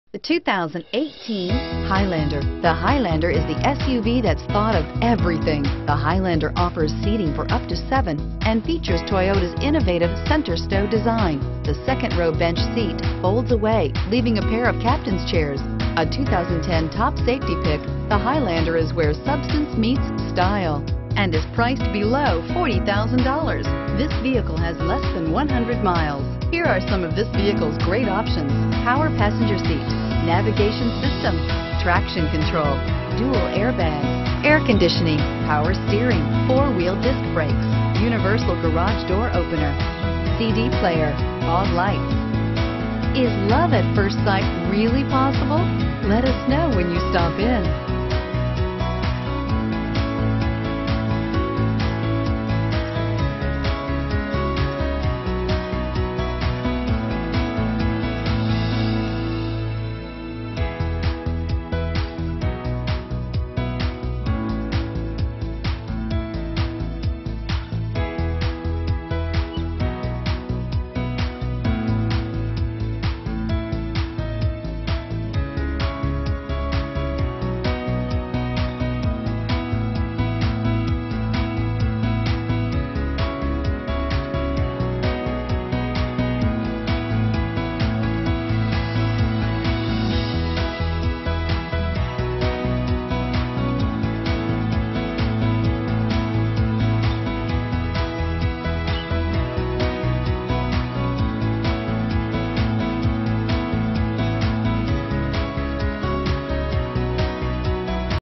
The 2018 Highlander. The Highlander is the SUV that's thought of everything. The Highlander offers seating for up to 7 and features Toyota's innovative center stow design. The second row bench seat folds away, leaving a pair of captain's chairs. A 2010 top safety pick, the Highlander is where substance meets style and is priced below $40,000. This vehicle has less than 100 miles. Here are some of this vehicle's great options: power passenger seat, navigation system, traction control, dual airbags, air conditioning, power steering, 4-wheel disc brakes, universal garage door opener, CD player, fog lights. Is love at first sight really possible? Let us know when you stop in.